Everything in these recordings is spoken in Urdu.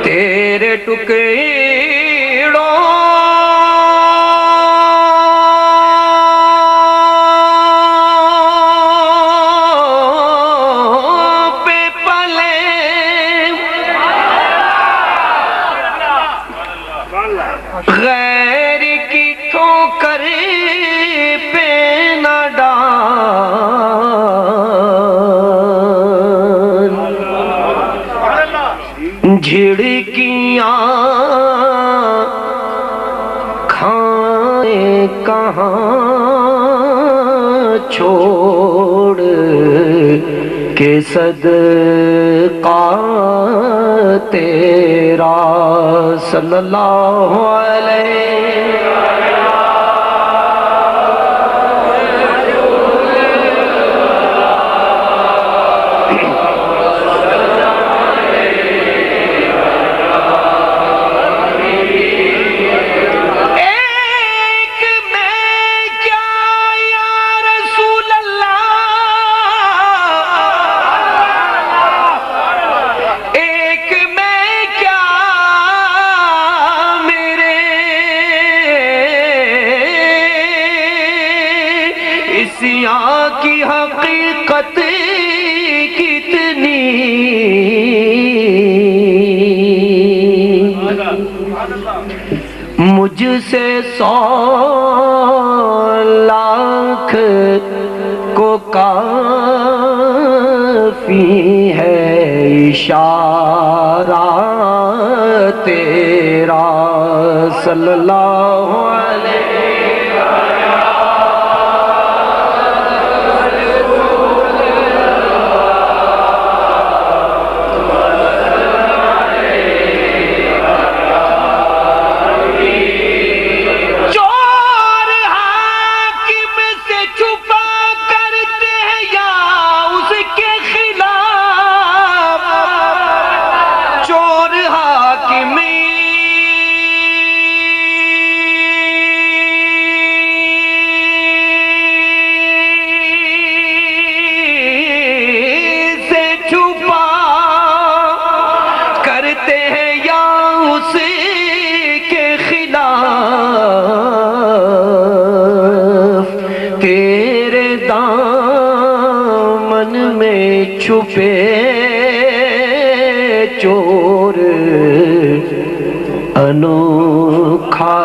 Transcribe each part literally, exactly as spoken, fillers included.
تیرے ٹکڑوں پہ پلے غیر کی ٹھوکر پہ نہ ڈال، جھڑکیاں کھائیں کہاں چھوڑ کے صدقہ تیرا صلی اللہ علیہ کی حقیقت کتنی مجھ سے سو لاکھ کو کافی ہے اشارہ تیرا صلی اللہ علیہ چھپے چور انوکھا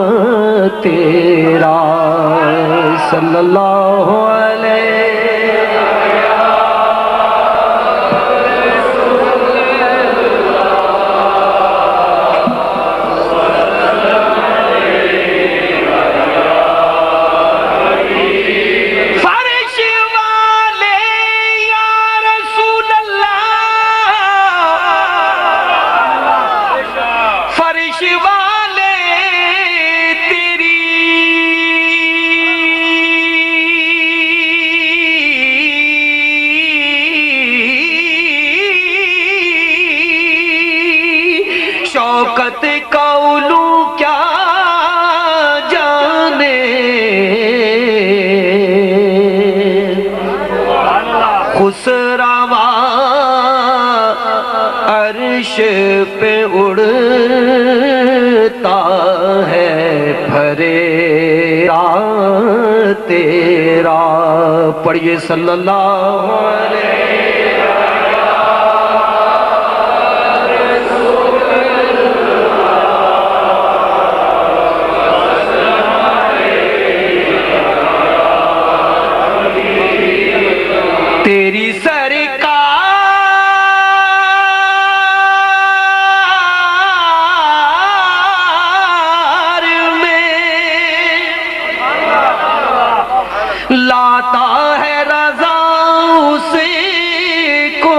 تیرا صلی اللہ علیہ شوکت کا علو کیا جانے خسروا عرش پہ اڑتا ہے پھریرا تیرا پڑھیے صلی اللہ علیہ تیری سرکار میں لاتا ہے رضا اس کو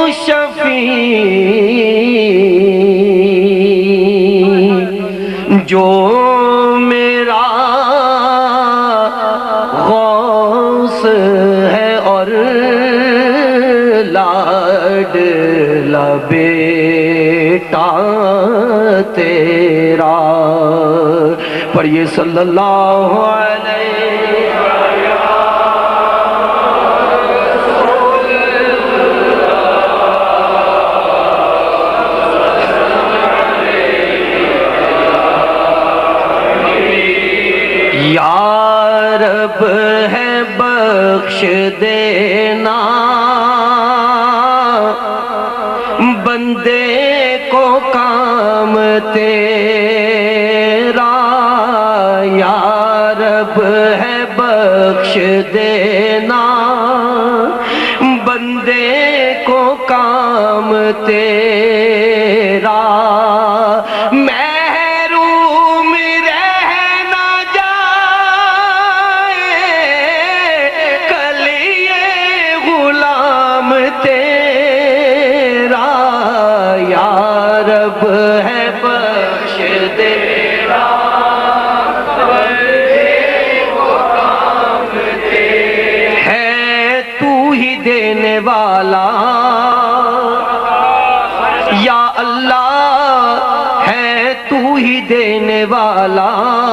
شفیع جو میرا غوث ہے اور لاڈلا بیٹا تیرا پڑھیے صلی اللہ علیہ بخش دینا بندے کو کام تیرا یا رب ہے بخش دینا بندے کو کام تیرا محروم رہ نہ جائے کل یہ غلام تیرا یا رب ہے بخش دینا ہے تو ہی دینے والا یا اللہ ہے تو ہی دینے والا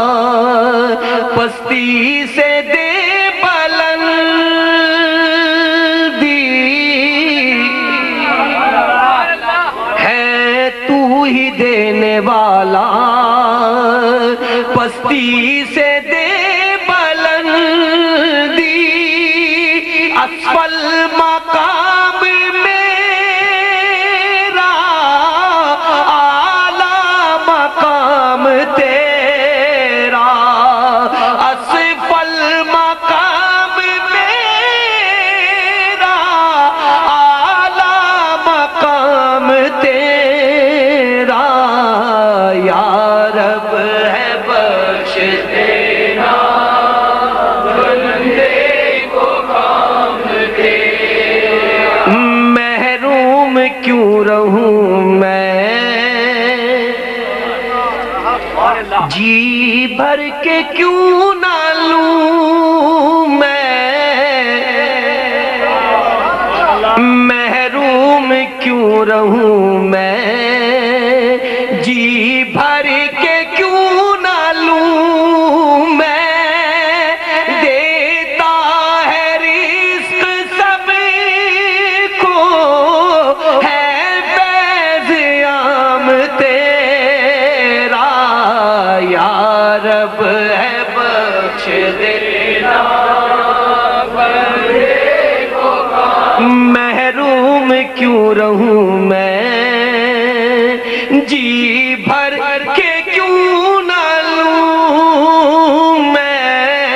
پستی سے دے بلندی ہے تو ہی دینے والا پستی سے دے بلندی اسفل مقام میرا اعلیٰ مقام تیرا اسفل مقام میرا اعلیٰ مقام تیرا یا رب ہے بخش دینا بندے کو کام تیرا محروم کیوں رہوں میں جی بھر کے کیوں نہ لوں میں محروم کیوں رہوں میں جی بھر کے کیوں نہ لوں میں دیتا ہے رزق سب کو ہے فیض عام تیرا یا رب ہے بخش دینا بندے کو محروم کیوں رہوں میں جی بھر کے کیوں نہ لوں میں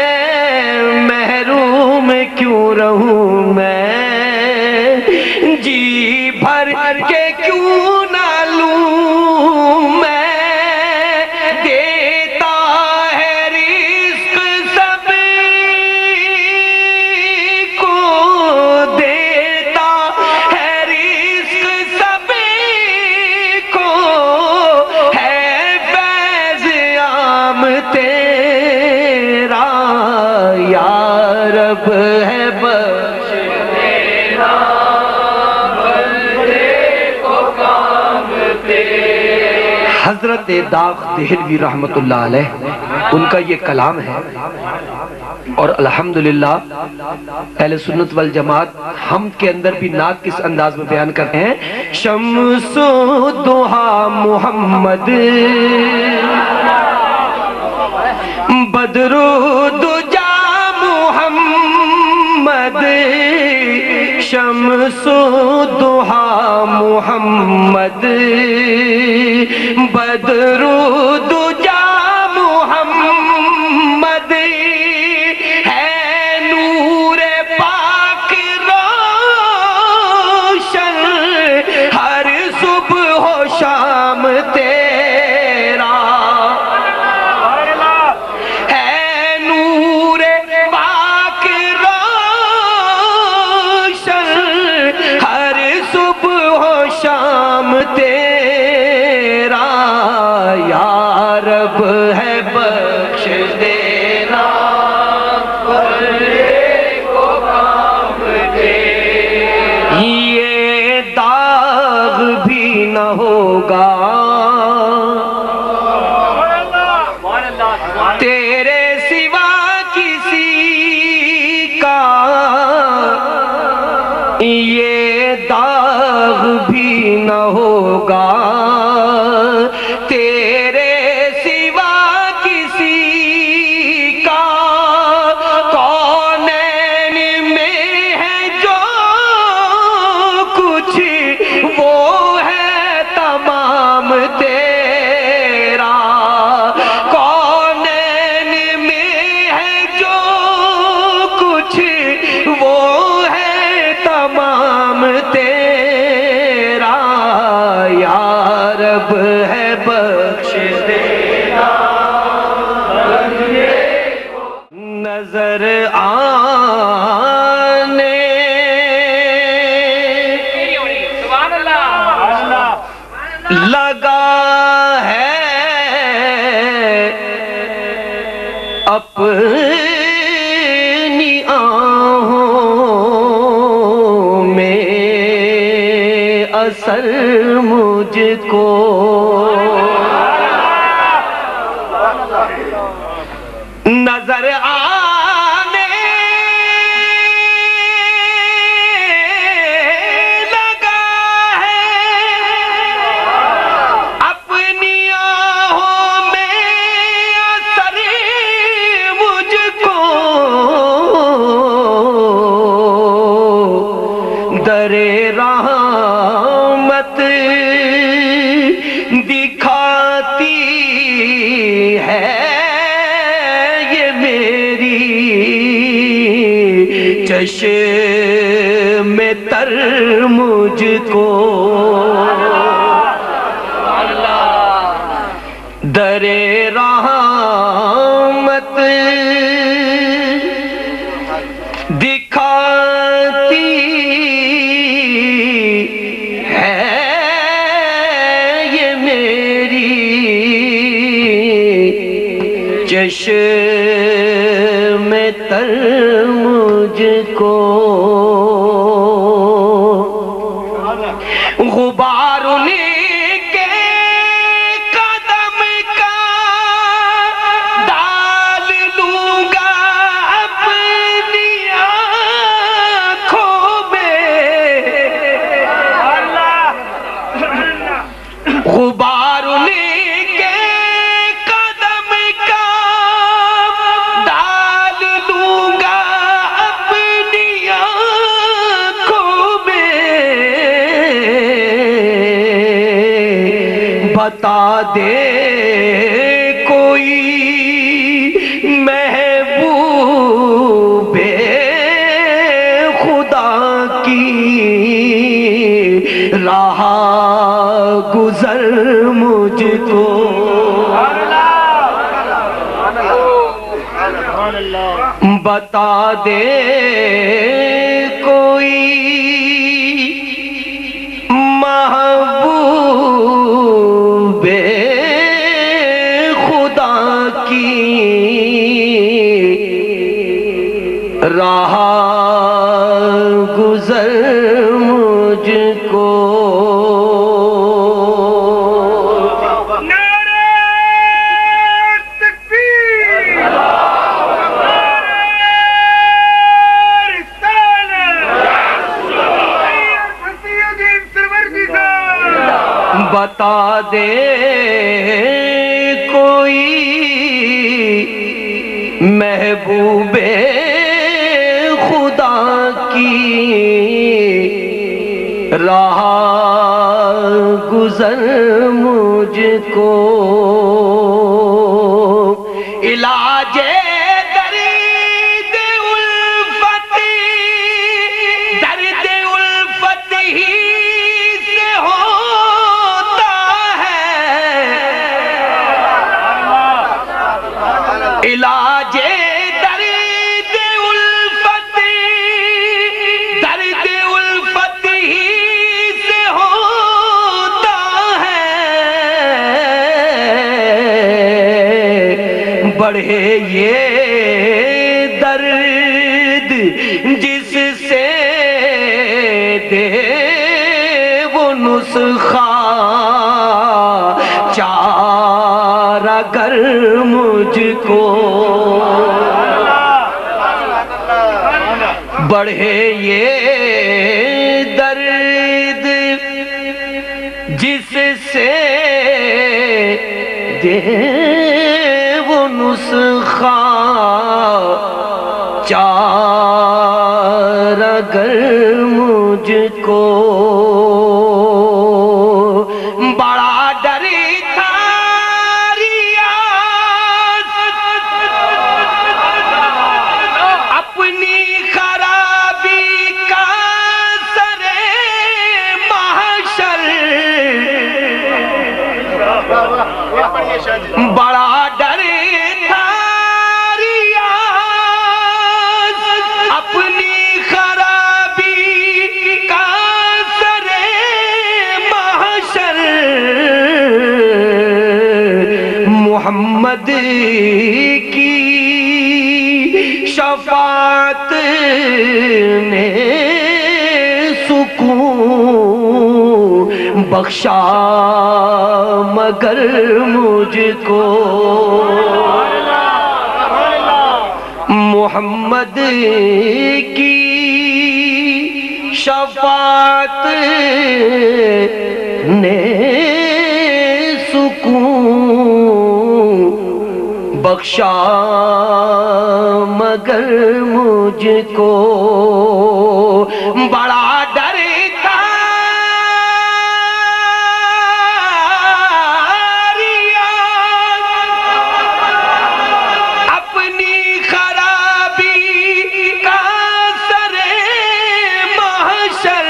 محروم کیوں رہوں میں جی بھر کے کیوں نہ لوں میں دیتا ہے رزق سب کو دیتا ہے رزق سب کو ہے فیض عام تیرا یا رب ہے بخش دینا بندے کو کام تیرا حضرت داغ دہلوی رحمت اللہ علیہ ان کا یہ کلام ہے اور الحمدللہ اہل سنت والجماعت حمد کے اندر بھی نعت کس انداز میں بیان کرتے ہیں شمس و ضحا محمد بدر و دجا محمد شمس و ضحا محمد بدر و دجا محمد ہے نور پاک روشن ہر صبح و شام تیرا ہے نور پاک روشن ہر صبح و شام تیرا یا رب ہے بخش دینا بندے کو کام تیرا یہ داغ بھی نہ ہوگا تیرے سوا کسی کا یہ داغ بھی نہ ہوگا تیرے سوا کسی کا کونین طلب ہے بخش دینا نظر آنے لگا ہے اپنی آہوں میں اثر مجھ کو نظر آنے لگا ہے اپنی آہوں میں اثر مجھ کو در رحمت دکھاتی ہے چشم تر مجھ کو در رحمت دکھاتی ہے یہ میری چشم تر مجھ کو غبار ان کے قدم کا ڈال لوں گا اپنی آنکھوں میں غبار ان کے قدم کا ڈال لوں گا اپنی آنکھوں میں بتا دے کوئی محبوب خدا کی راہ گزر مجھ کو بتا دے کوئی محبوب خدا کی راہ گزر مجھ کو بتا دے کوئی محبوب خدا کی راہ گزر مجھ کو علاج علاج درد الفت درد الفت ہی سے ہوتا ہے بڑھے یہ درد جس سے دے وہ نسخہ چارہ گر مجھ کو بڑھے یہ درد جس سے دے وہ نسخہ چارہ گر مجھ کو بڑا ڈری تھا اپنی خرابی کا سر محشر بڑا ڈر تھا ریاض اپنی خرابی کا سر محشر محمد کی شفاعت نے سکون بخشا مگر مجھ کو محمد کی شفاعت نے سکون بخشا مگر مجھ کو بڑا ڈر تھا اپنی خرابی کا سر محشر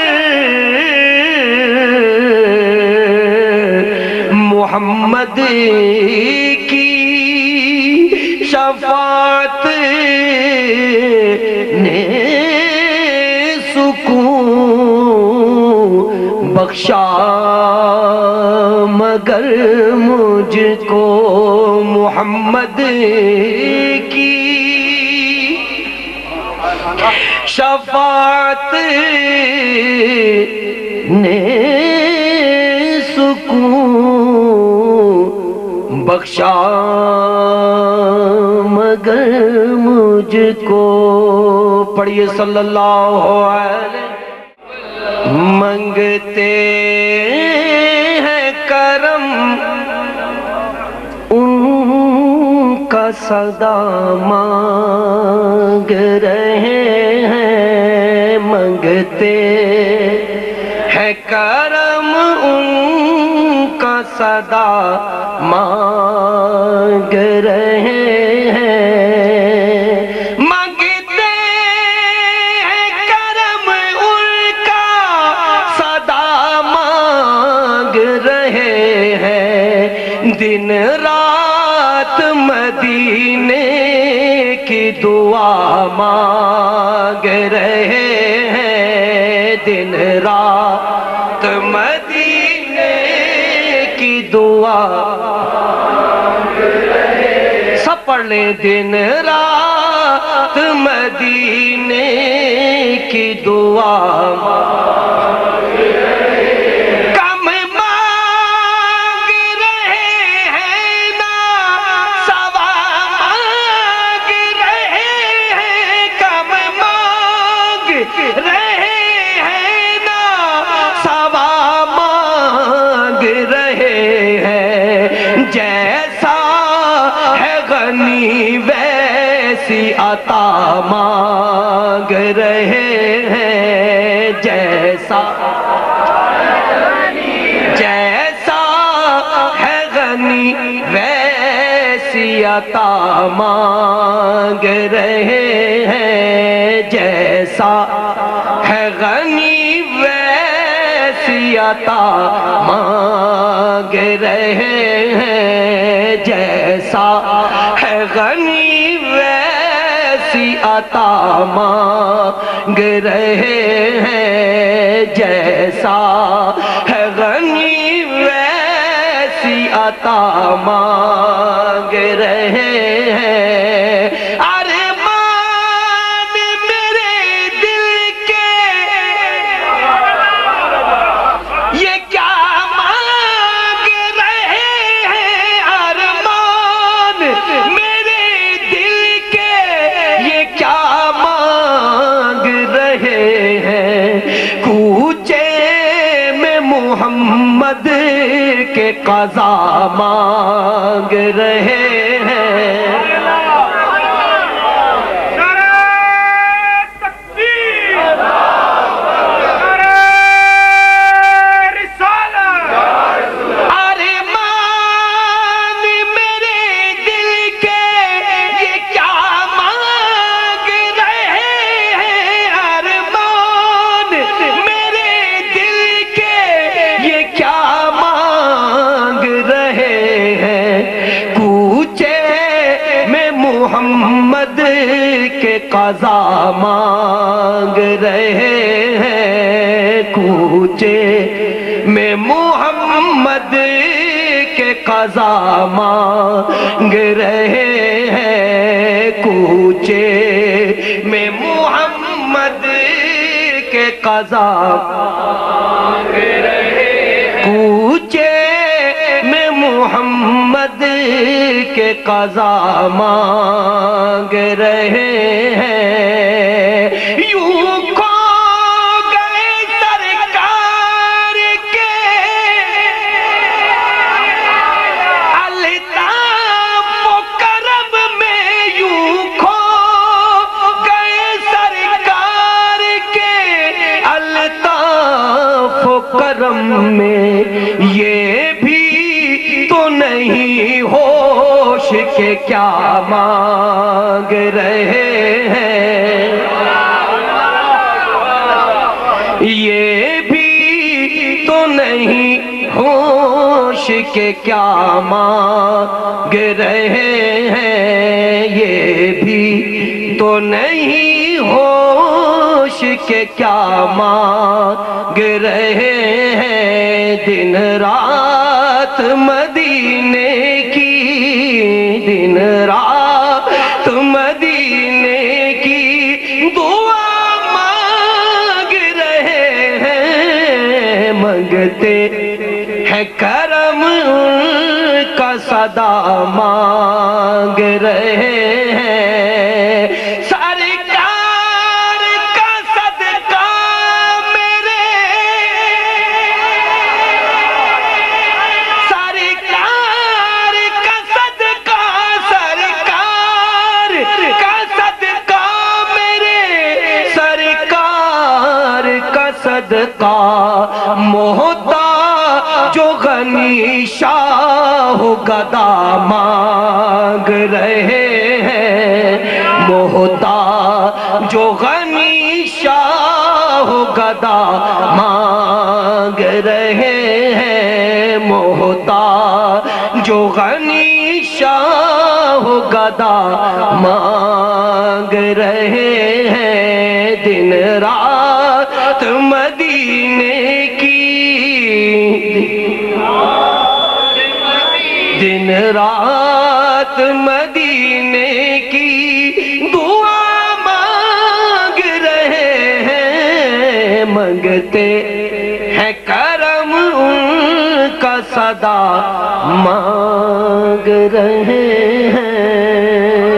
محمد کی شفاعت نے سکون بخشا مگر مجھ کو محمد کی شفاعت نے سکون بخشا مگر مجھ کو پڑھیے صلی اللہ علیہ منگتے ہیں کرم ان کا صدا مانگ رہے ہیں منگتے ہیں کرم ان کا صدا مانگ رہے ہیں مانگتے ہیں کرم ان کا صدا مانگ رہے ہیں دن رات مدینے کی دعا مانگ رہے ہیں دن رات مدینے کی دعا سب پڑھ لیں دن رات مدینے کی دعا کم مانگ رہے ہیں نا سوا مانگ رہے ہیں کم مانگ رہے ہیں نا سوا مانگ رہے ہیں جیسا ہے غنی ویسی عطا مانگ رہے ہیں جیسا جیسا ہے غنی ویسی عطا مانگ رہے ہیں جیسا ہے غنی ویسی عطا مانگ رہے ہیں جیسا ہے غنی ویسی عطا مانگ رہے ہیں جیسا ہے غنی ویسی عطا مانگ رہے ہیں ارمان میرے دل کے یہ کیا مانگ رہے ہیں ارمان میرے دل کے یہ کیا مانگ رہے ہیں کوچے میں محمد کے قضا مانگ رہے ہیں رہے قضا مانگ رہے ہیں، کوچے میں محمد کے قضا مانگ رہے ہیں، کوچے میں محمد کے قضا مانگ رہے ہیں، کوچے میں محمد کے قضا مانگ رہے ہیں، یوں کھو گئے سرکار کے الطاف و کرم میں، یوں کھو گئے سرکار کے الطاف و کرم میں، یہ بھی تو نہیں ہوش کے کیا مانگ رہے ہیں، یہ بھی تو نہیں ہوش کے کیا مانگ رہے ہیں، یہ بھی تو نہیں ہوش کے کیا مانگ رہے ہیں، دن رات مدینے کی، دن رات مدینے کی دعا مانگ رہے ہیں، منگتے ہیں کرم ان کا صدا مانگ رہے ہیں، سرکار کا صدقہ میرے، سرکار کا صدقہ، سرکار کا صدقہ میرے، سرکار کا صدقہ محتاج و غنی شاہ و گدا مانگ رہے ہیں، محتاج و غنی شاہ و گدا مانگ رہے ہیں، محتاج و غنی شاہ و گدا مانگ رہے ہیں، دن رات مدینے کی، دن رات مدینے کی دعا مانگ رہے ہیں، منگتے ہیں کرم ان کا صدا مانگ رہے ہیں،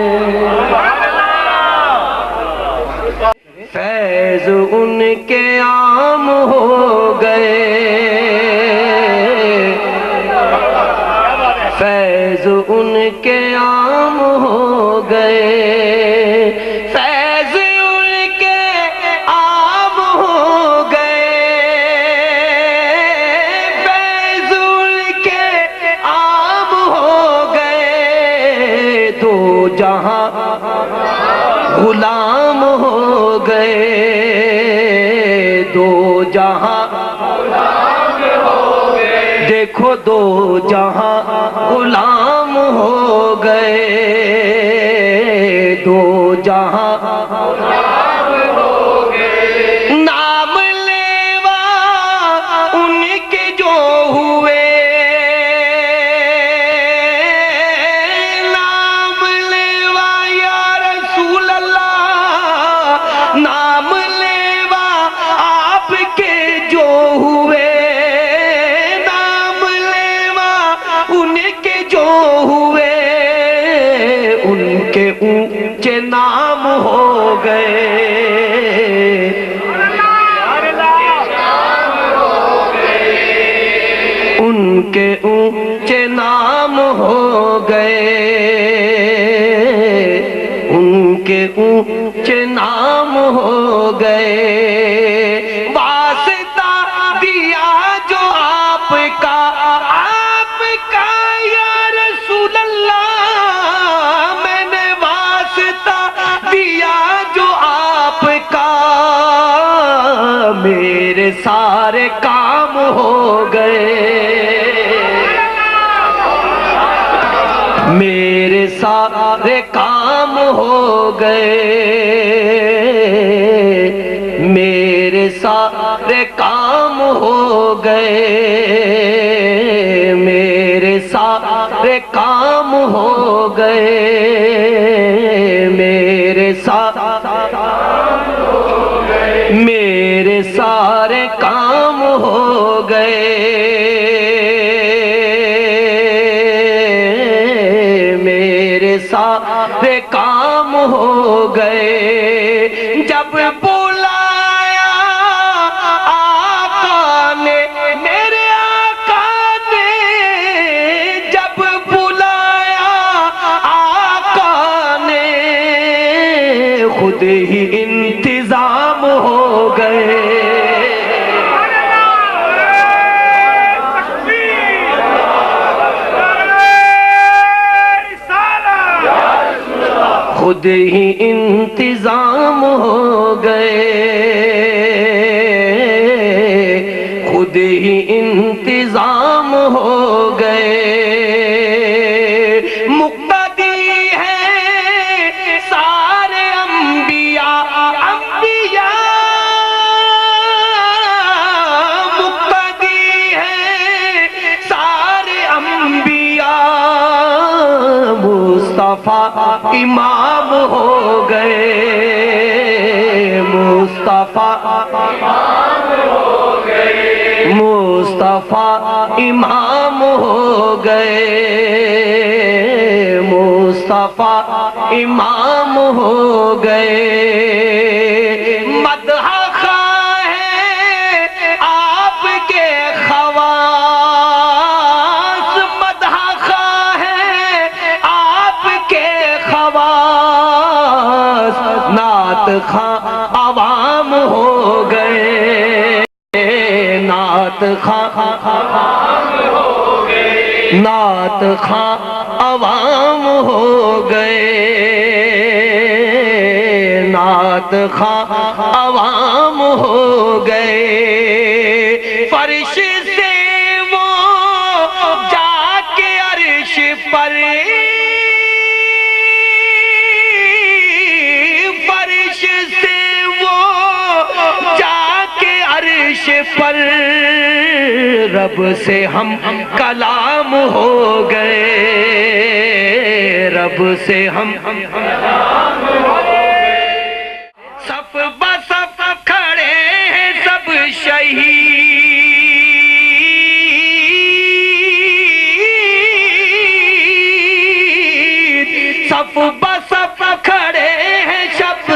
فیض ان کے عام ہو گئے، فیض ان کے عام ہو گئے، فیض ان کے عام ہو گئے، فیض ان کے عام ہو گئے، دو جہاں غلام ہو گئے، دو جہاں دیکھو دو جہاں غلام ہو گئے، دو جہاں ہو گئے، نام لیوا ان کے جو ہوئے، نام لیوا یا رسول اللہ، نام لیوا آپ کے جو ہوئے، ان کے جو ہوئے، ان کے اونچے نام ہو گئے، ان کے اونچے نام ہو گئے، ان کے اونچے نام ہو گئے، واسطہ دیا جو آپ کا، آپ کا یا رسول اللہ، میں نے واسطہ دیا جو آپ کا، میرے سارے کام ہو گئے، میرے سارے کام کام ہو گئے، میرے سارے کام ہو گئے، میرے سارے کام ہو گئے، میرے سارے کام ہو گئے، میرے سارے کام ہو گئے، میرے سارے کام ہو گئے، جب بلایا آقا نے میرے آقا نے، جب بلایا آقا نے خود ہی انتظام ہو گئے، خود ہی انتظام ہو گئے، خود ہی انتظام ہو گئے، مقتدی ہیں سارے انبیاء انبیاء، مقتدی ہیں سارے انبیاء، مصطفیٰ امام ہو گئے، مصطفیٰ امام ہو گئے، مصطفیٰ امام ہو گئے، مصطفیٰ امام ہو گئے، مدح خواہ ہیں آپ کے خواص، مدح خواہ ہیں آپ کے خواص، نعت خواہ عوام ہو گئے، نعت خواہ عوام ہو گئے، نعت خواہ عوام ہو گئے، نعت خواہ عوام ہو گئے، فرش سے وہ جا کے عرش پر، فرش سے وہ جا کے عرش پر رب سے ہم کلام ہو گئے، رب سے ہم کلام ہو گئے، صف بصف کھڑے ہیں سب شہید، صف بصف کھڑے ہیں سب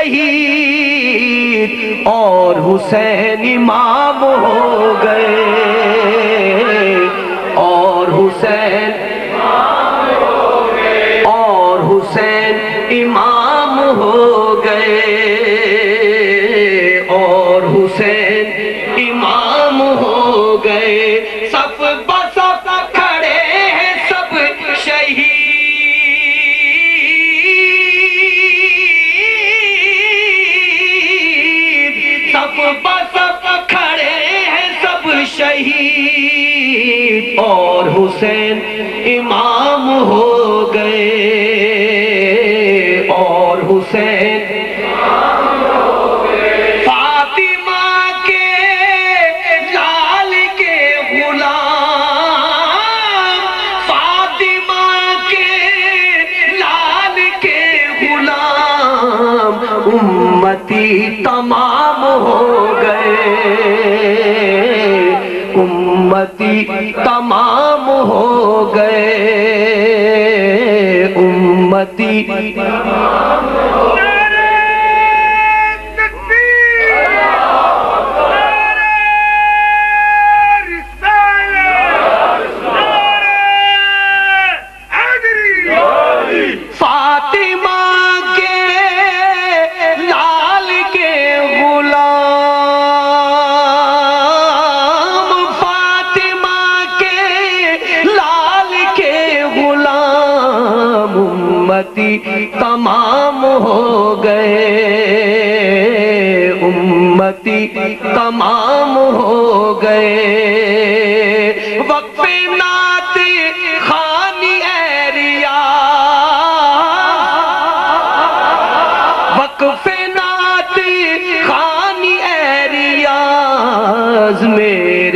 شہید، اور حسین امام ہو گئے، اور حسین امام ہو گئے، اور حسین امام ہو گئے، اور حسین امام ہو گئے، صف بصف کھڑے ہیں سب شہید، صف بصف کھڑے ہیں سب شہید، اور حسین امام ہو گئے، اور حسین امام ہو گئے، فاطمہ کے لال کے غلام، فاطمہ کے لال کے غلام، امتی تمام ہو گئے، امتی تمام ہو گئے، امتی تمام ہو گئے، فاطمہ کے لال کے غلام، فاطمہ کے لال کے غلام، امتی تمام ہو گئے، امتی تمام ہو گئے، وقف نعت خوانی ایریا،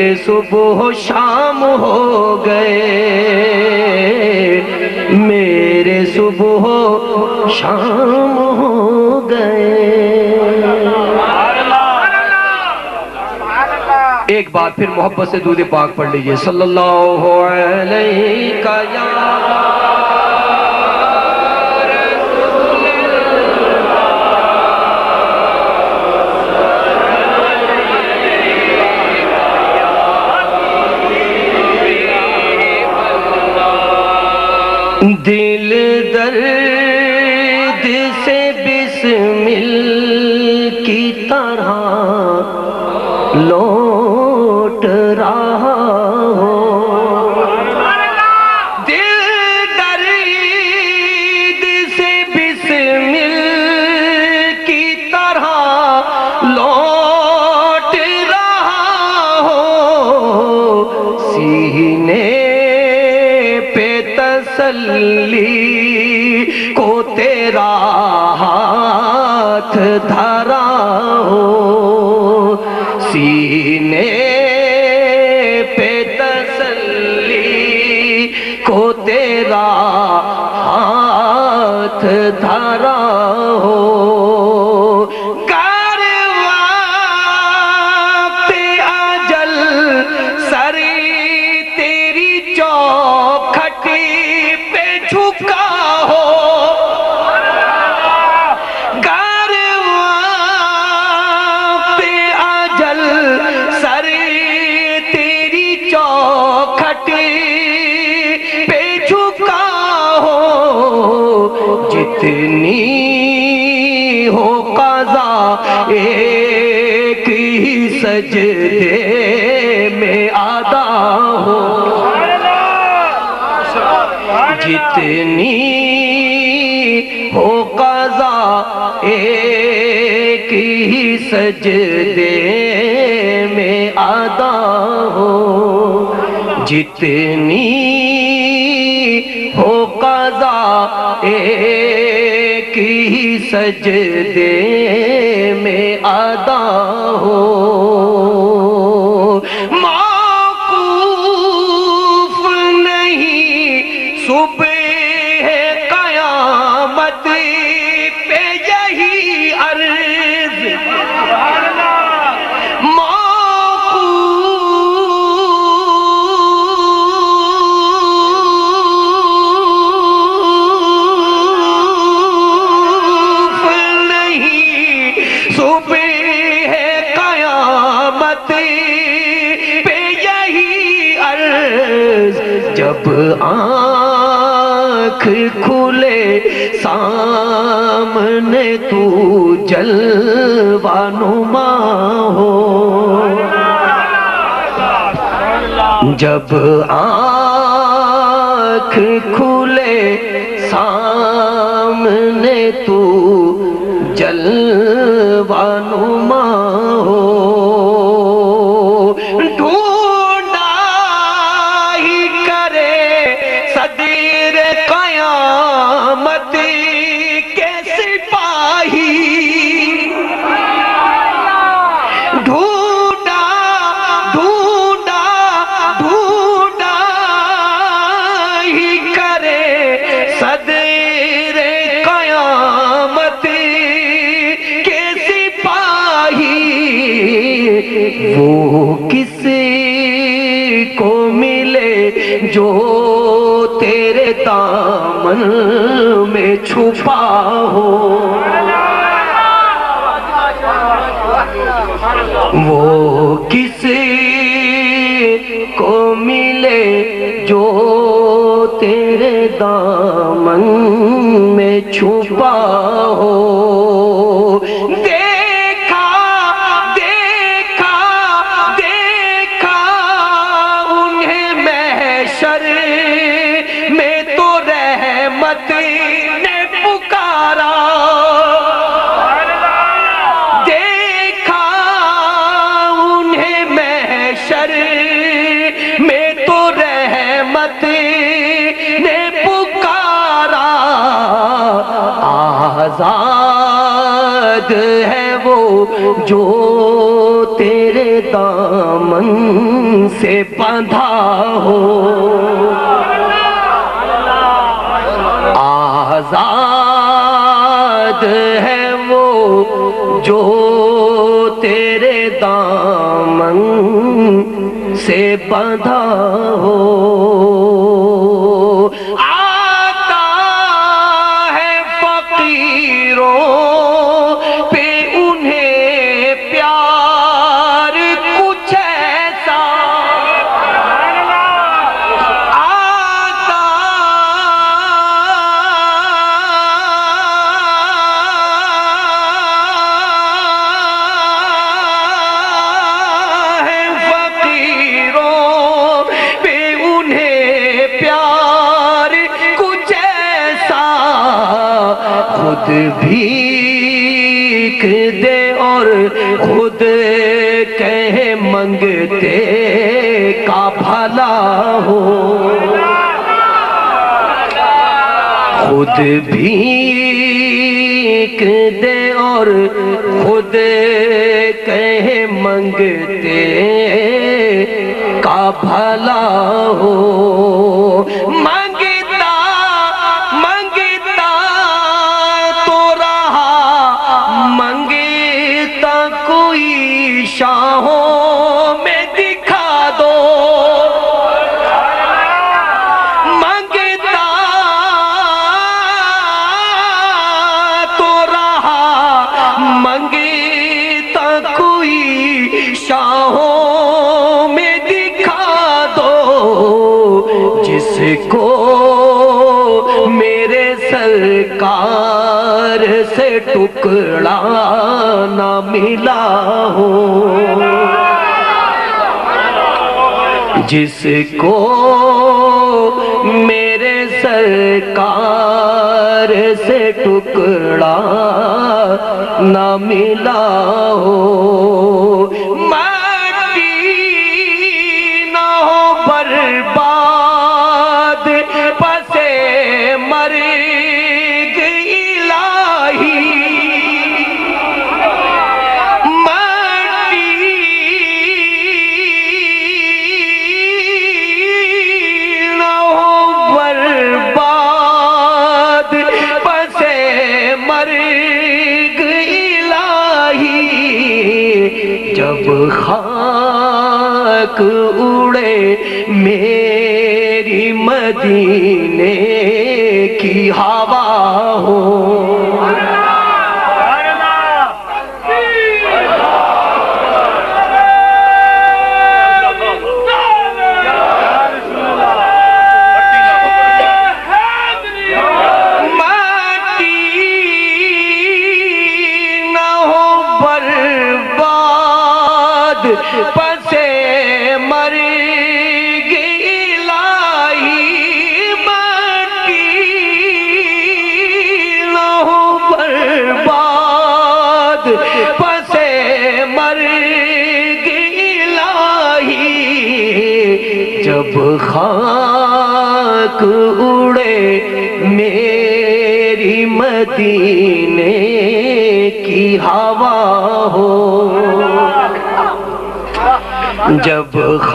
میرے صبح و شام ہو گئے، میرے صبح و شام ہو گئے۔ ایک بار پھر محبت سے درود پاک پڑھ لیجئے، صلی اللہ علیہ یا دل درد سے بسمل کی طرح لوٹ رہا ہو، دل درد سے بسمل کی طرح لوٹ رہا ہو، سینے تسلی کو تیرا ہاتھ دھرا ہو، سینے پہ تسلی کو تیرا ہاتھ دھرا ہو، جتنی ہو قضا ایک ہی سجدے میں ادا ہو، جتنی ہو قضا ایک ہی سجدے میں ادا ہو، جتنی ہو قضا ایک ہی سجدے میں ادا ہو، موقوف نہیں صبح قیامت پہ یہی عرض، جب آنکھ کھلے سامنے تو جلوہ نما ہو، جب آنکھ کھلے سامنے تو جلوہ نما ہو، وہ کسی کو ملے جو تیرے دامن میں چھپا ہو، وہ کسی کو ملے جو تیرے دامن میں چھپا ہو، نے پکارا دیکھا انہیں محشر میں تو رحمت نے پکارا، آزاد ہے وہ جو تیرے دامن سے بندھا ہو، آزاد ہے وہ جو تیرے دامن سے بندھا ہو، آتا ہے فقیروں پہ انہیں پیار کچھ ایسا، آتا ہے فقیروں پہ انہیں پیار کچھ ایسا، خود بھیک دے اور خود کہے منگتے کا بھلا ہو، خود بھیک دے اور خود کہے منگتے کا بھلا ہو، منگتا منگتا تو رہا، منگتا کوئی شاہوں میں دکھا دو، منگتا تو رہا، منگتا کوئی شاہوں میں دکھا دو، جس کو میرے سرکار سے ٹکڑا نہ ملا ہو، جس کو میرے سرکار سے ٹکڑا نہ ملا ہو، مٹی نہ ہو برباد پسے مرگ الہی، مٹی نہ ہو برباد پسے مرگ الہی، جب خاک اڑے میری مدینے کی ہوا ہو، پسے مرگ الہی، مٹی نہ ہو برباد پسے مرگ الہی، جب خاک اڑے میری مدینے کی ہوا ہو، جب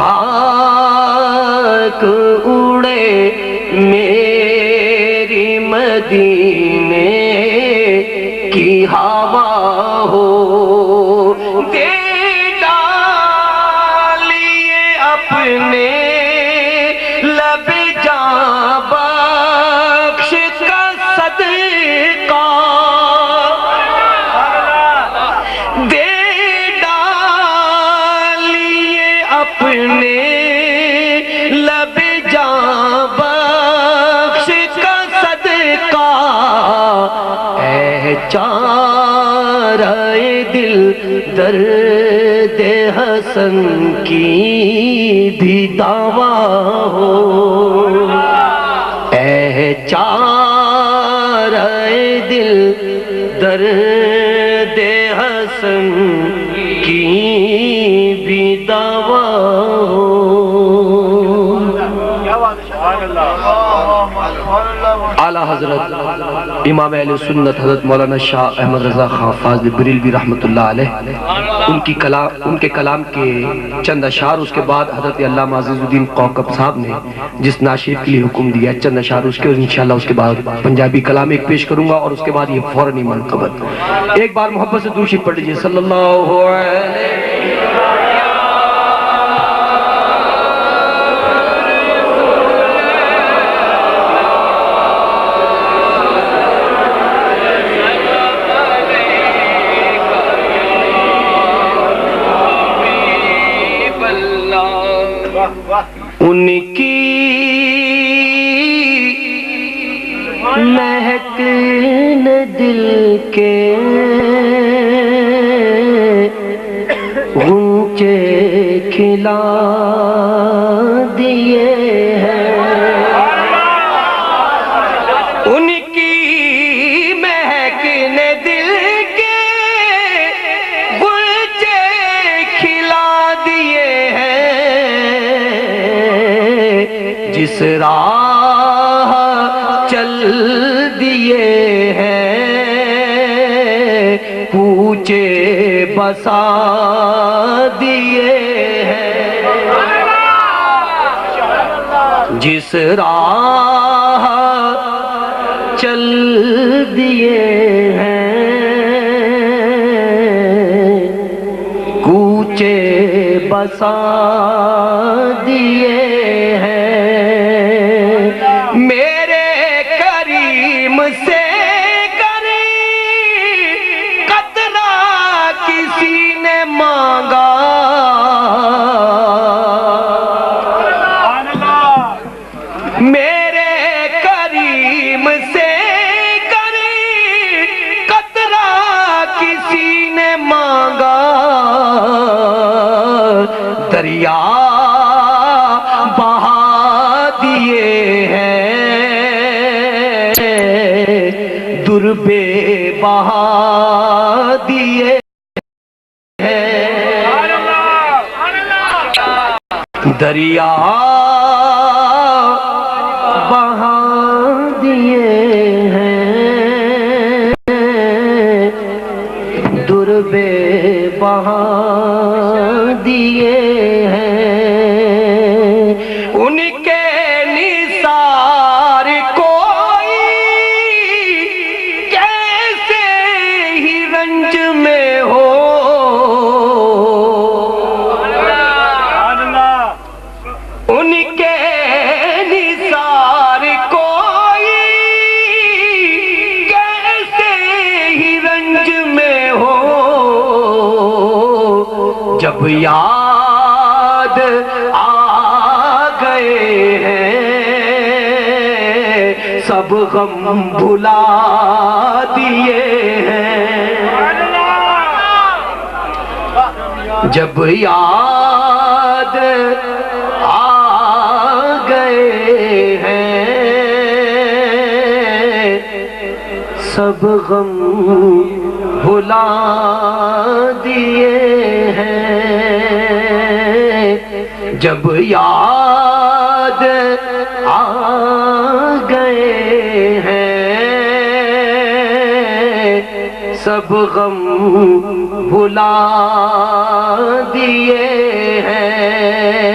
خاک اڑے میری مدینے کی ہوا ہو، دے ڈالیے اپنے لب جاں بخش کا صدقہ، دے اپنے لب جاں بخش کا صدقہ، اے چارہ دل درد حسن کی بھی دعویٰ ہو، اے چارہ دل درد حسن کی بھی دعویٰ ہو، اعلی حضرت امام اہل سنت حضرت مولانا شاہ احمد رضا خان فاضل بریلوی رحمت اللہ علیہ، ان کی کلام ان کے کلام کے چند اشعار، اس کے بعد حضرت علامہ عزیز الدین کوکب صاحب نے جس ناشید کے لیے حکم دیا چند اشعار اس کے، اور انشاءاللہ اس کے بعد پنجابی کلام ایک پیش کروں گا، اور اس کے بعد یہ فوراً ہی منقبت۔ ایک بار محبت سے درود شریف پڑھ لیجئے صلی اللہ علیہ ان کی مہک نے دل کے غنچے کھلا دیے ہیں، ان کی مہک نے دل کے غنچے کھلا دیے ہیں، جس راہ چل دیے ہیں کوچے بسا دیے ہیں، جس راہ چل دیے ہیں کوچے بسا دیے ہیں، میرے کریم سے کریم قطرہ کسی نے مانگا، میرے کریم سے کریم قطرہ کسی نے مانگا، دریا بہا دیے ہیں در بے بہا دیے ہیں، دریا بہا دیے ہیں در بے بہا دیے ہیں، ان کے نثار کوئی کیسے ہی رنج میں ہو، ان کے نثار کوئی کیسے ہی رنج میں ہو، جب یاد آ گئے ہیں سب غم بھلا دیے ہیں، جب یاد آ گئے ہیں سب غم بھلا دیے ہیں، جب یاد آ گئے ہیں سب غم بھلا دیے ہیں،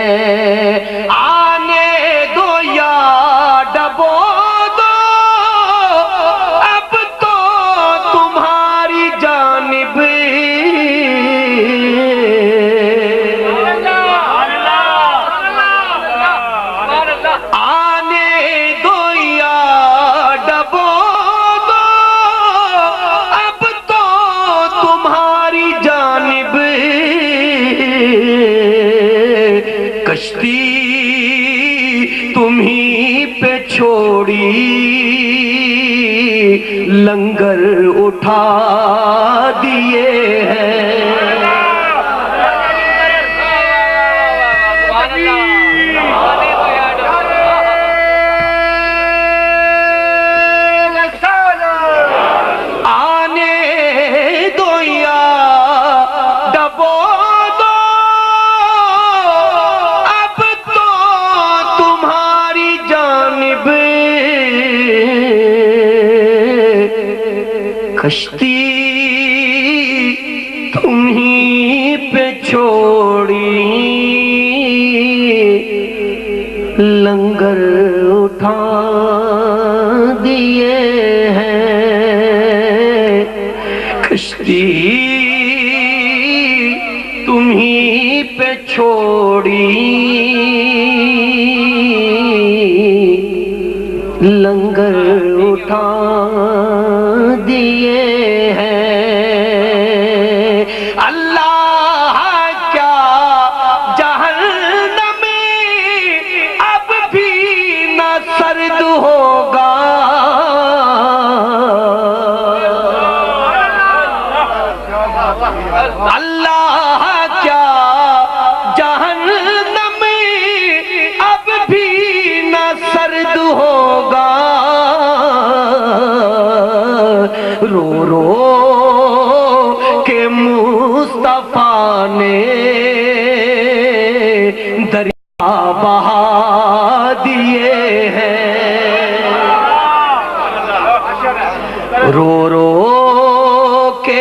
آنے دو یا ڈبو دو اب تو تمہاری جانب، آنے دو یا ڈبو دو اب تو تمہاری جانب، کشتی تمہیں پہ چھوڑی لنگر اٹھا دیے ہیں، آنے دو یا ڈبو دو اب تو تمہاری جان کشتی تمہیں پہ چھوڑی لنگر اٹھا دیے ہیں کشتی تمہیں پہ چھوڑی لنگر اٹھا دیے ہیں اللہ کیا جہنم اب بھی نہ سرد ہوگا اللہ کیا جہنم اب بھی نہ سرد ہوگا رو رو کہ مصطفیٰ نے دریا بہا دیے ہیں رو رو کہ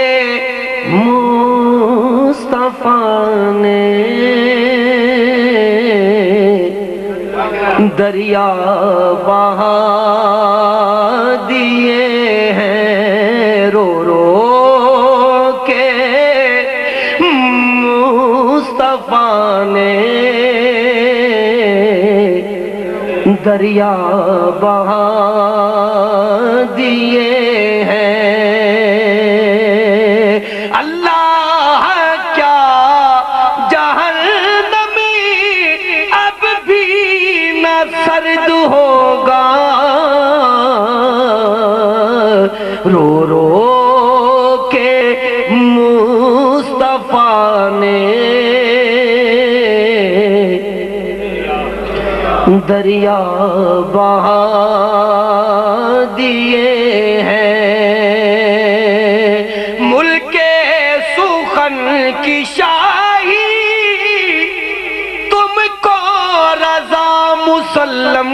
مصطفیٰ نے دریا بہا دیے ہیں رو رو کے مصطفیٰ نے دریا بہا دیے ہیں اللہ کیا جہنم اب بھی نہ سرد ہوگا رو رو کے مصطفیٰ نے دریا بہا دیے ہیں ملک سخن کی شاہی تم کو رضا مسلم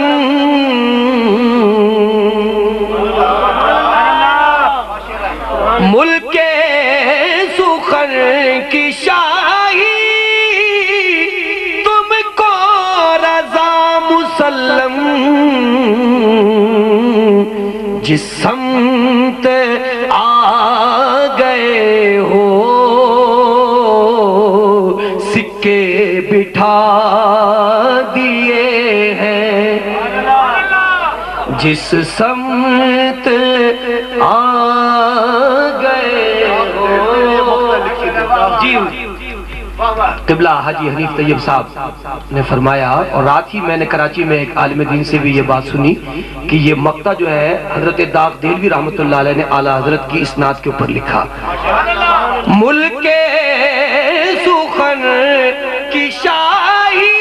ملک سخن کی شاہی تم کو رضا مسلم جس سمت آ گئے ہو سکے بٹھا دیے ہیں جس سمت آ گئے ہو جی قبلہ حاجی حنیف طیب صاحب نے فرمایا اور رات ہی میں نے کراچی میں ایک عالم دین سے بھی یہ بات سنی کہ یہ مقطع جو ہے حضرت داغ دہلوی رحمت اللہ علیہ نے اعلیٰ حضرت کی اسناد کے اوپر لکھا ملک سخن کی شاہی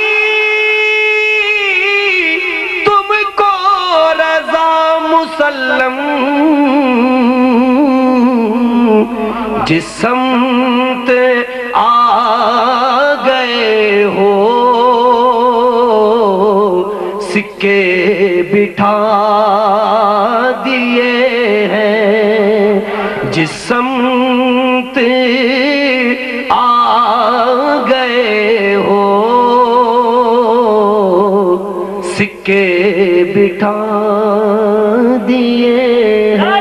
تم کو رضا مسلم جس سمت آ گئے ہو سکے بٹھا دیے ہیں جس سمت آ گئے ہو سکے بٹھا دیے ہیں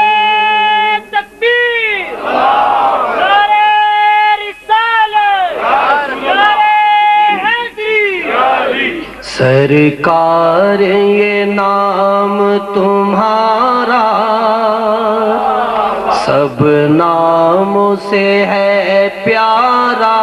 سرکار یہ نام تمہارا سب ناموں سے ہے پیارا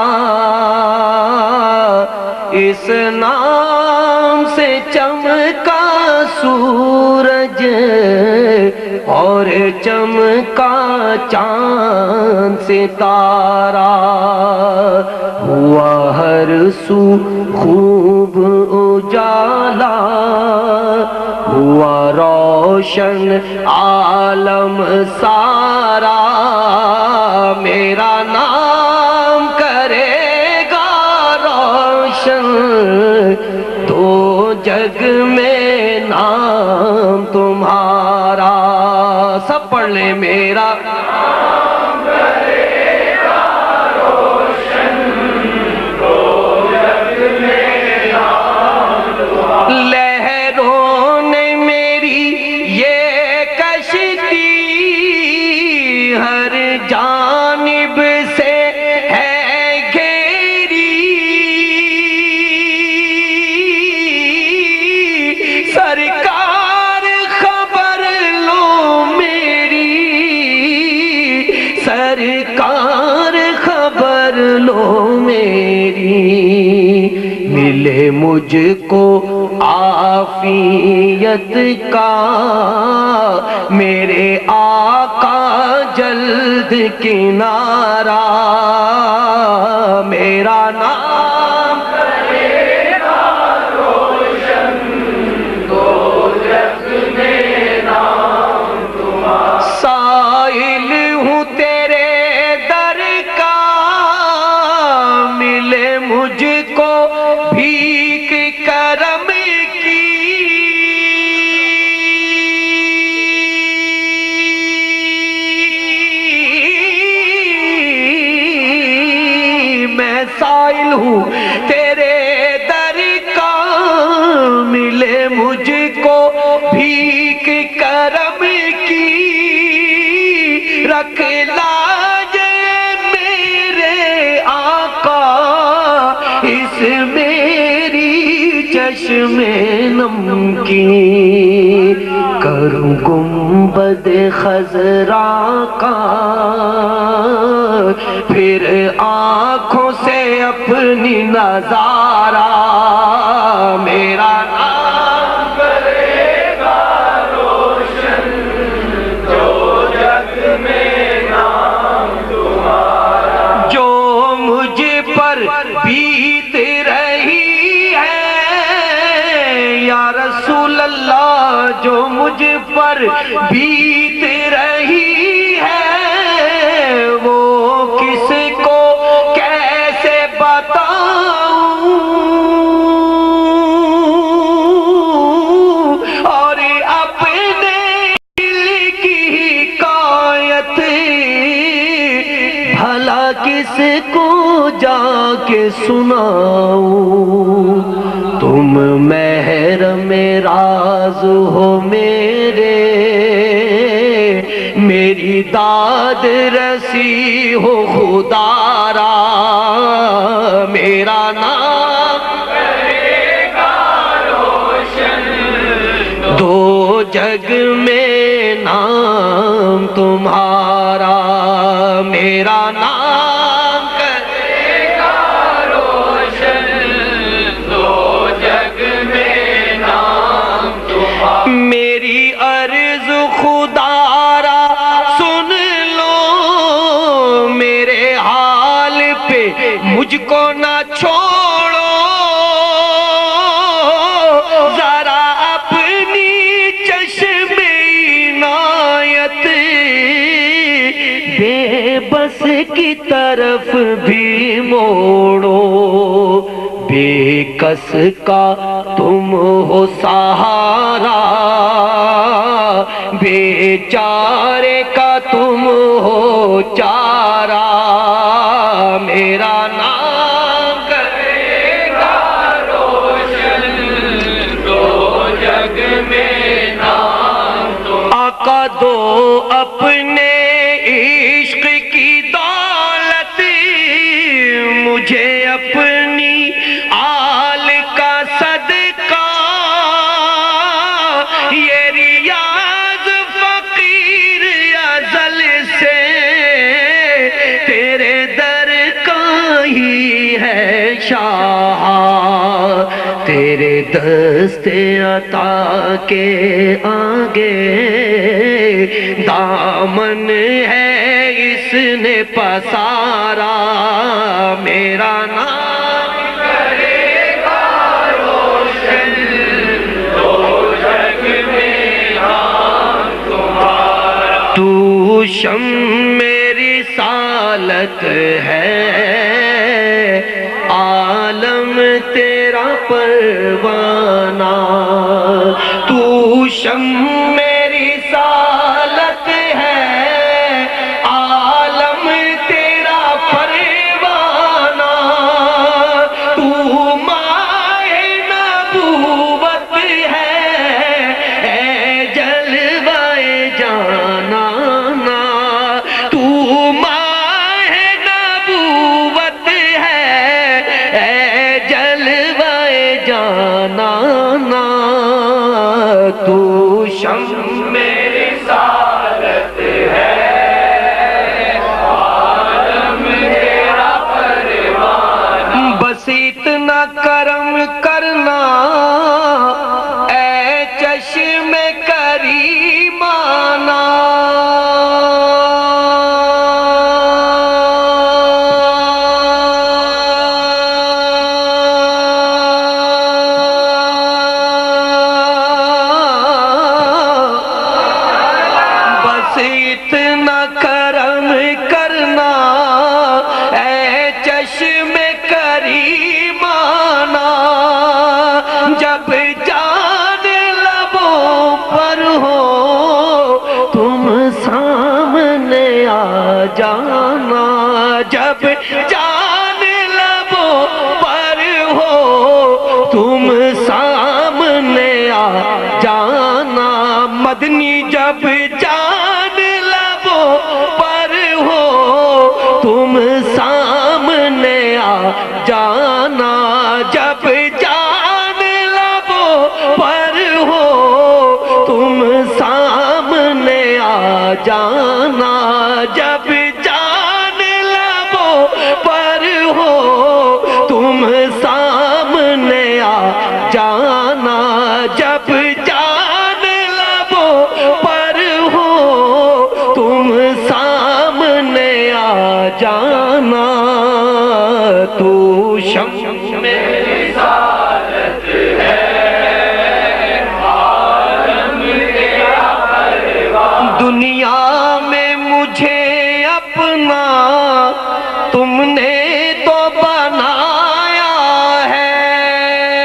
اس نام سے چمکا سورج اور چمکا چاند ستارہ ہوا ہر سو خوب اجالا ہوا روشن عالم سارا میرا نام کرے گا روشن تو جگ میں نام تمہارا سب پڑھ لیں میرا لہروں نے میری یہ کشتی ہر جانب سے ہے گھیری سرکار خبر لو میری سرکار خبر لو میری ملے مجھ کو عافیت کا میرے آقا جلد کنارہ میرا نام کرے گا روشن دو جگ میں نام تمہارا سائل ہوں تیرے در کا ملے مجھ کو بھیک کرم سائل ہوں تیرے در کا ملے مجھ کو بھیک کرم کی رکھ لاج میرے آقا اس میری چشم نم کی کروں گنبد خضرا کا پھر آنکھوں سے اپنی نظارہ میرا نام کرے گا روشن جو جگ میں نام تمہارا جو مجھ پر بیت رہی ہے یا رسول اللہ جو مجھ پر بیت رہی ہے وہ کس کو کیسے بتاؤں اور اپنے دل کی حکایت بھلا کس کو جا کے سناؤں تم محرم راز ہو میرے میری داد رسی ہو خدا را میرا نام کرے گا روشن دو جگ میں نام تمہارا میرا نام کرے گا روشن دو جگ میں نام تمہارا میری عرض خدا مجھ کو نہ چھوڑو ذرا اپنی چشم عنایت بے بس کی طرف بھی موڑو بے کس کا تم ہو سہارا بے چارے کا تم ہو چارہ میرا نام کرے گا روشن دو جگ میں نام تم آقا دو اپنے عشق کی دولت مجھے اپنی آل کا صدقہ یہ ریاض فقیر ازل سے تیرے در ہی ہے شاہ تیرے دست عطا کے آگے دامن ہے اس نے پسارا میرا نام کرے گا روشن دو جگ میں نام تمہارا تو شم میری رسالت ہے عالم تیرا پروانہ تو شم میری رسالت ہے شمع رسالت ہے، عالم تیرا پروانہ، بس اتنا کرم کرنا اے چشم کریمانہ، اتنا کرم کرنا اے چشم کریمانہ، جب جان لبوں پر ہو تم سامنے آ جانا، جب جان لبوں پر ہو تم سامنے آ جانا، مدنی جب جان لبوں پر ہو تم سامنے آ جانا، جب جان لبوں پر ہو تم سامنے آ جانا، جب جان لبوں پر ہو تم سامنے آ جانا، جب جان لبوں پر ہو تم سامنے آ جانا، تو شمع رسالت ہے، عالم تیرا پروانہ، دنیا میں مجھے اپنا تم نے تو بنایا ہے،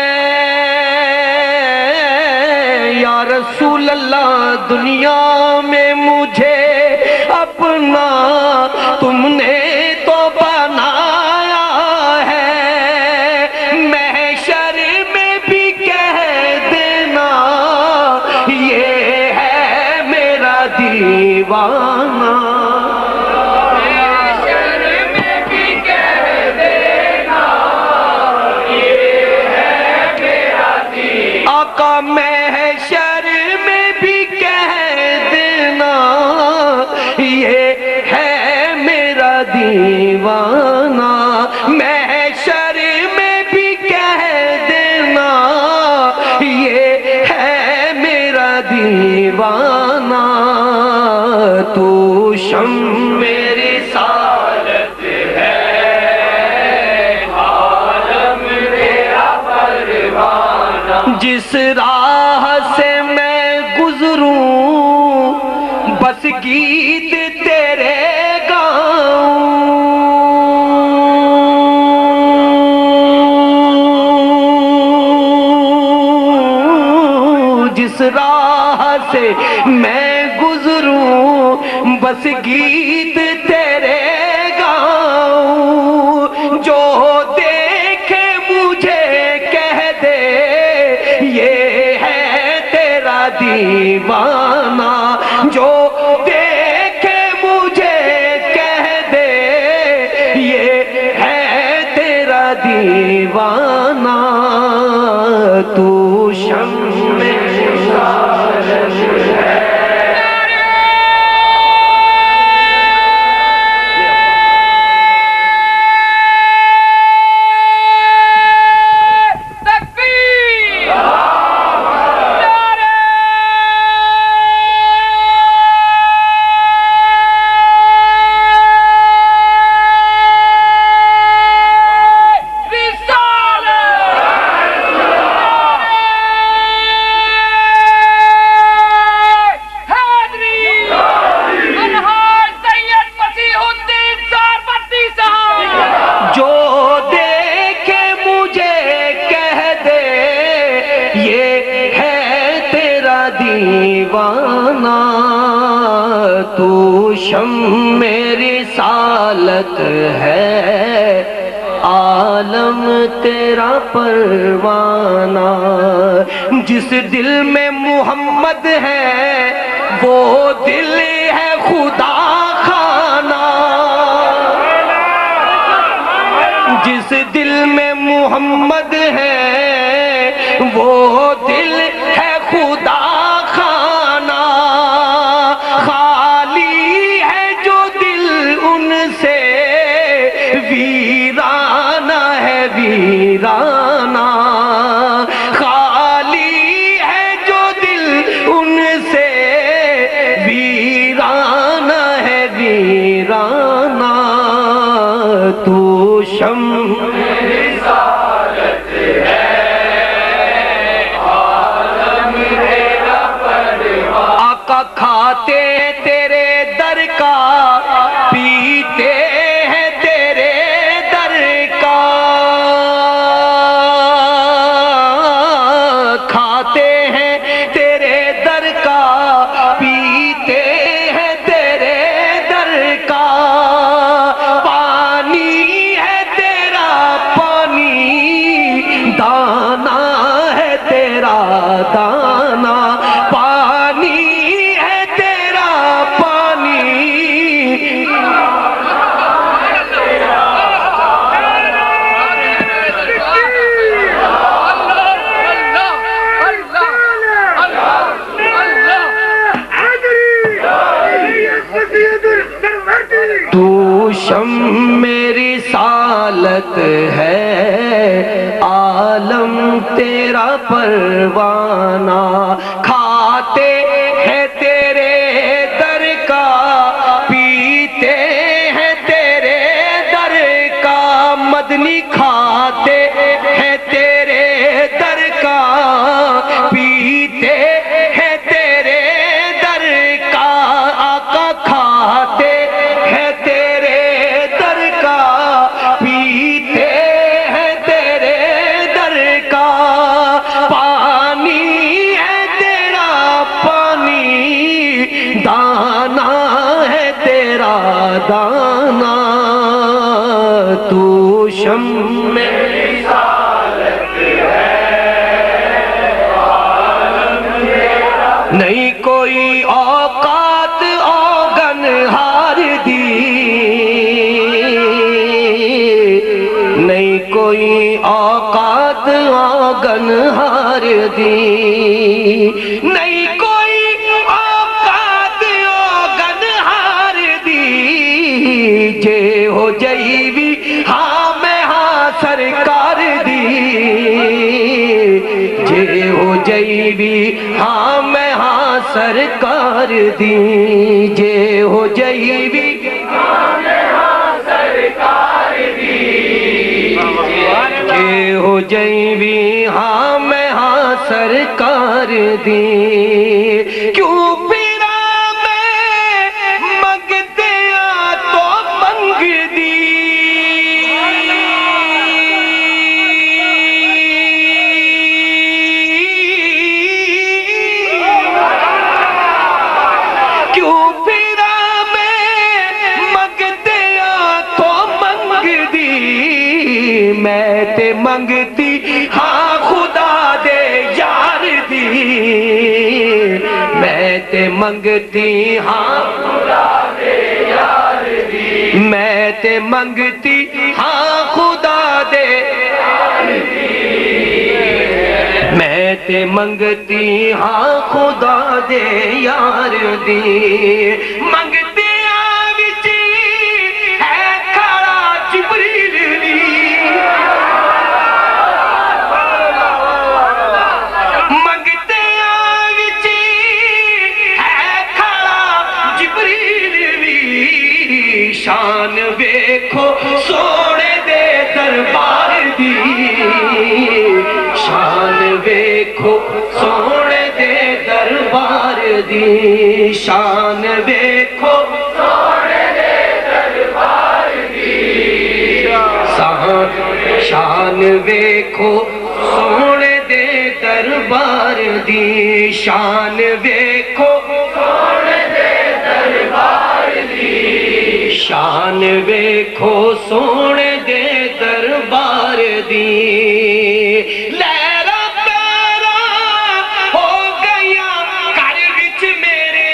یا رسول اللہ دنیا میں مجھے اپنا تم نے تو بنایا ہے، محشر میں بھی کہہ دینا یہ ہے میرا دیوانہ، محشر میں بھی کہہ دینا یہ ہے میرا دیوانہ، آقا محشر میں بھی کہہ دینا یہ ہے میرا دیوانہ، محشر میں بھی کہہ دینا یہ ہے میرا دیوانہ، تو شمع رسالت ہے، عالم تیرا پروانہ، جس راہ سے میں گزروں بس گیت تیرے گاؤں، جس راہ سے میں گزروں بس گیت تیرے گاؤں، جو دیکھے مجھے کہہ دے یہ ہے تیرا دیوانہ، جو دیکھے مجھے کہہ دے یہ ہے تیرا دیوانہ، تو شمع رسالت ہے، دیوانہ، تو شمع رسالت ہے، عالم تیرا پروانہ، جس دل میں محمد ہے وہ دل ہے خدا خانہ، جس دل میں محمد ہے وہ دل ہے خدا خانہ، تو شم میری رسالت ہے عالم تیرا پروانہ کھاتے ہیں تیرے در کا پیتے ہیں تیرے در کا مدنی کھاتے ہیں تیرے در کا پیتے ہیں تیرے در کا آقا کھاتے ہیں تیرے در کا پیتے ہیں تیرے در کا پانی ہے تیرا پانی دانا ہے تیرا دانا تو شم میں نہیں کوئی اوقات اوگن ہار دی نہیں کوئی اوقات اوگن ہار دی نہیں کوئی اوقات اوگن ہار دی جے ہو جائیوی ہاں میں ہاں سرکار دی جے ہو جائیوی ہاں میں ہاں سرکار دی جے ہو جائیوی ہاں میں ہاں سرکار دی جے ہو جائیوی ہاں میں ہاں سرکار دی کیوں پیرا میں منگ دیا تو منگ دی کیوں پیرا میں منگ دیا تو منگ دی میں تے منگتی ہاں خدا دے یار دی میں تے منگتی ہاں خدا دے یار دی میں تے منگتی ہاں خدا دے یار دی میں تے منگتی ہاں خدا دے یار دی منگتے آوچی ہے کھڑا جبریل دی منگتے آوچی ہے کھڑا جبریل دی شان ویکھو سونے دے دربار دی شان ویکھو سونے دے دربار دی شان ویکھو سونے دے دربار دی شان ویکھو سونے دے دربار دی شان ویکھو سونے دے دربار دی شان ویکھو سونے دے دربار دی لہرا پیرا ہو گیا کر وچ میرے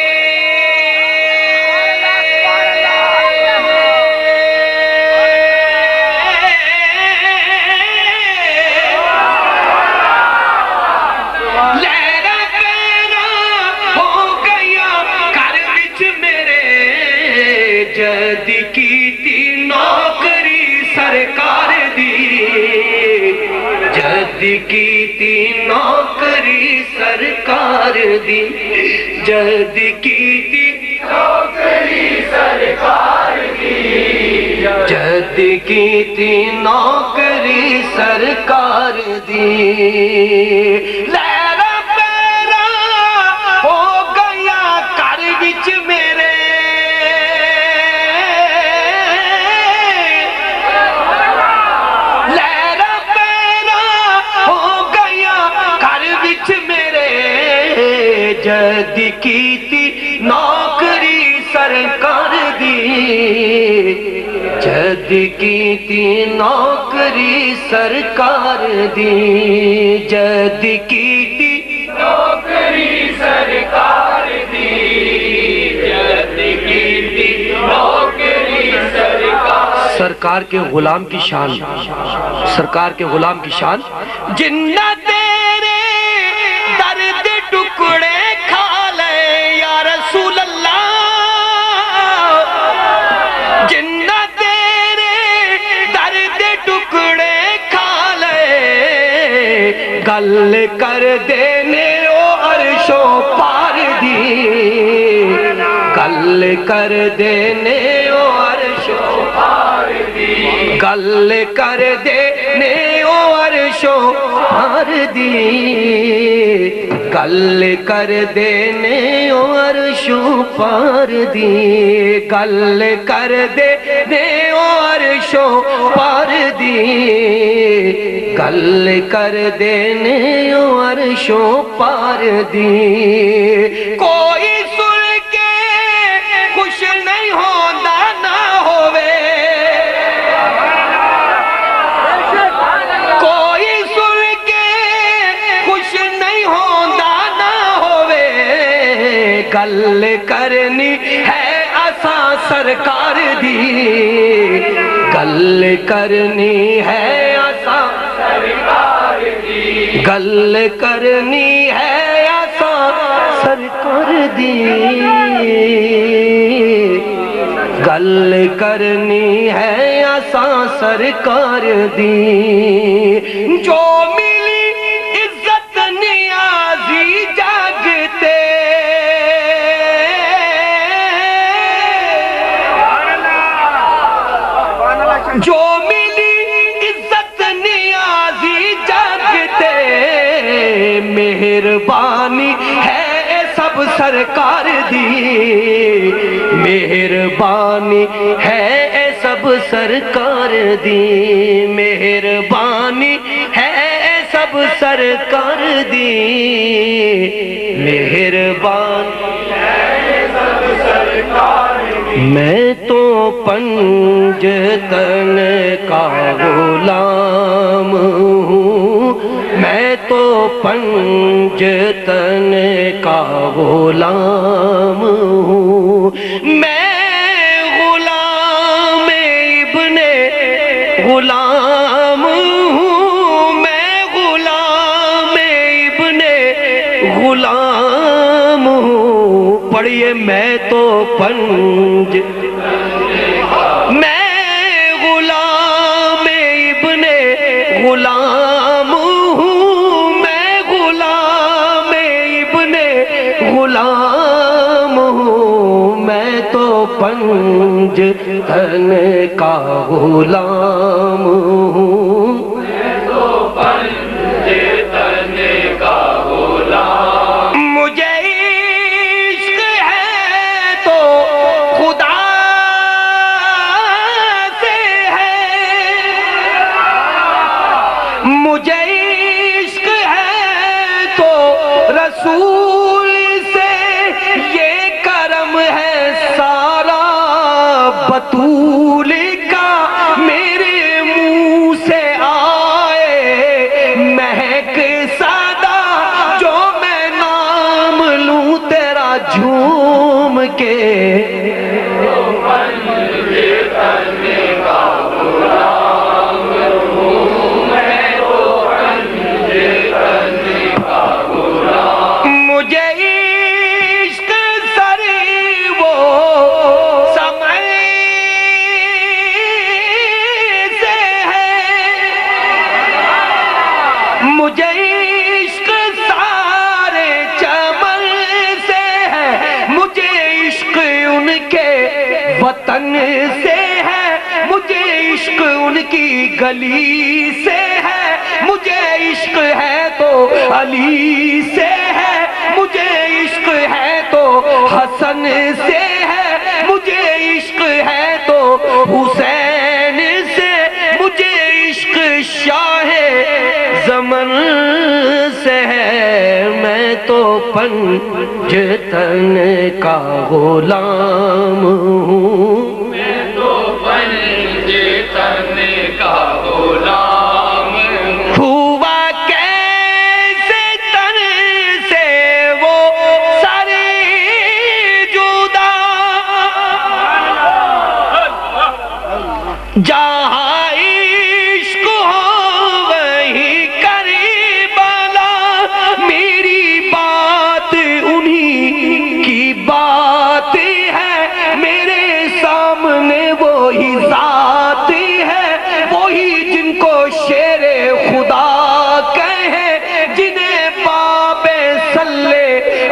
لہرا پیرا ہو گیا کر وچ میرے جد کیتی نوکری سرکار دی جد کیتی نوکری سرکار دی جد کیتی نوکری سرکار دی جد کیتی نوکری سرکار دی لہرا پیرا ہو گیا کر وچ میرے لہرا پیرا ہو گیا کر وچ میرے جد کیتی نوکری سرکار دی جد کیتی نوکری سرکار دی جد کیتی نوکری سرکار دی جد کیتی نوکری سرکار سرکار کے غلام کی شان سرکار کے غلام کی شان جنہ تیرے درد ٹکڑے کھا لے یا رسول اللہ گل کر دینے او عرشو پار دی گل کر دینے او عرشو پار دی گل کر دینے او عرشو پار دی گل کر دینے او عرشو پار دی گل کر دینے او عرشو پار دی گل کر دینے او عرشو پار دی کوئی سن کے خوش نہیں ہوندہ نہ ہوئے کوئی سن کے خوش نہیں ہوندہ نہ ہوئے گل کرنی ہے اساں سرکار دی گل کرنی ہے اساں سرکار دی گل کرنی ہے اساں سرکار دی گل کرنی ہے اساں سرکار دی جو ملی عزت نیازی جاگتے جو ملی عزت نیازی جاگتے مہربانی ہے سب سرکار دی مہربانی ہے سب سرکار دی مہربانی ہے سب سرکار دی مہربانی ہے سب سرکار دی میں تو پنجتن کا غلام ہوں میں تو پنجتن کا غلام ہوں میں غلام ابن غلام ہوں میں غلام ابن غلام ہوں پڑھئے میں تو پنج میں غلام ابن غلام ہوں میں غلام ابن غلام ہوں میں تو پنج تن کا غلام ہوں میں تو پنج تن کا غلام مجھے عشق ہے تو خدا سے ہے مجھے عشق ہے تو رسول سے یہ کرم ہے سارا بطول کا میرے منہ سے آئے مہک سادہ جو میں نام لوں تیرا جھوم کے مجھے عشق سری وہ سمع سے ہے مجھے عشق سارے چمن سے ہے مجھے عشق ان کے وطن سے ہے مجھے عشق ان کی گلی سے ہے مجھے عشق ہے تو علی سے ہے مجھے عشق ہے تو حسن سے ہے مجھے عشق ہے تو حسین سے مجھے عشق شاہ زمن سے ہے میں تو پنجتن کا غلام ہوں میں تو پنجتن کا غلام ہوا کیسے تن سے وہ سر جدا جہاں عشق ہو وہی کربلا میری بات انہی کی بات ہے میرے سامنے وہی ذات ہے وہی جن کو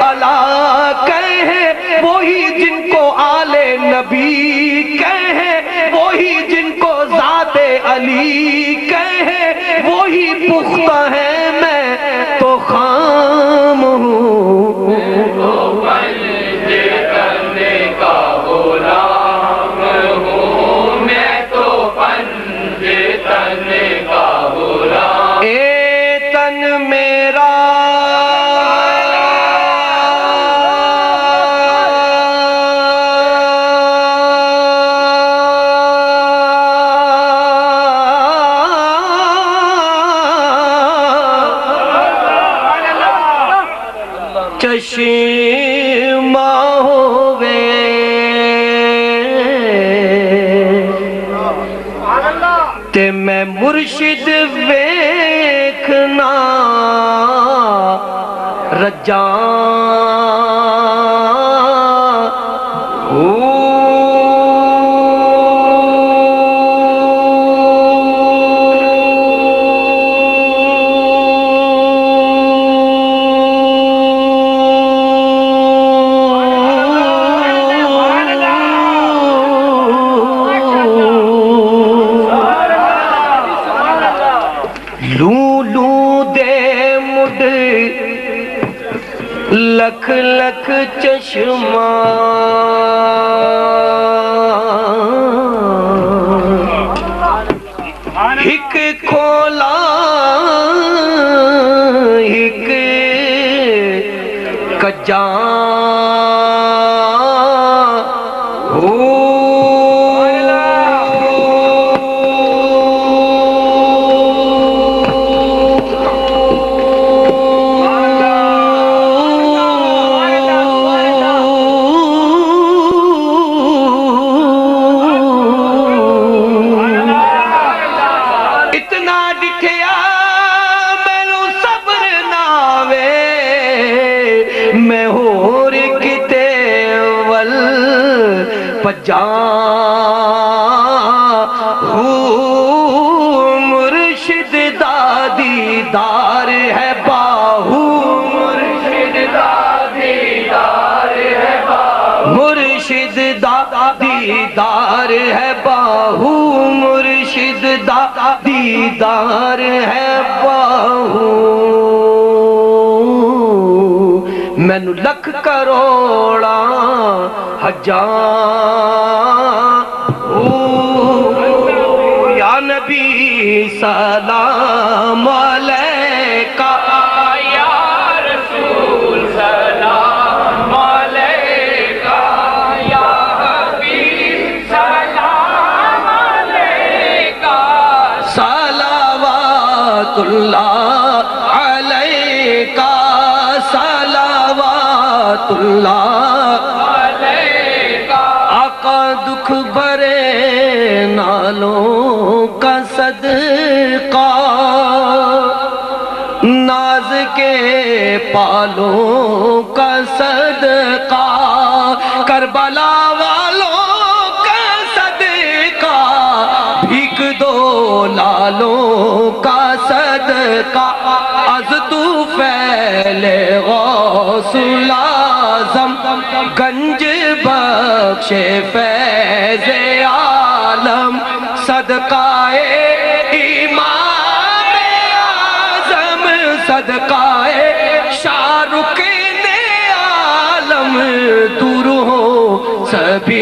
اعلیٰ کہیں وہی جن کو آل نبی کہیں وہی جن کو ذات علی کہیں وہی پختہ ہے میں تو خام ہوں تو پنج کرنے کا غلام ہوں میں تو پنج کرنے کا غلام اے تن میرا چشمہ ہووے تے میں مرشد ویکھنا رجاں لکھ لکھ چشمہ ہک کھولا ہک کجاں مرشد دادی دار ہے باہو مرشد دادی دار ہے باہو مرشد دادی دار ہے باہو مرشد دادی دار ہے باہو مینو لکھ کروڑا ہجاں یا نبی سلام علیکہ یا رسول سلام علیکہ یا حبیب سلام علیکہ صلوات اللہ علیکہ صلوات اللہ دکھ بھرے نالوں کا صدقہ ناز کے پالوں کا صدقہ کربلا والوں کا صدقہ بھیک دو لالوں کا صدقہ از تو پھیلے غوث العظم گنج بخش فیض عالم صدقہ امام اعظم صدقہ شاہ رخ عالم دور ہو سبھی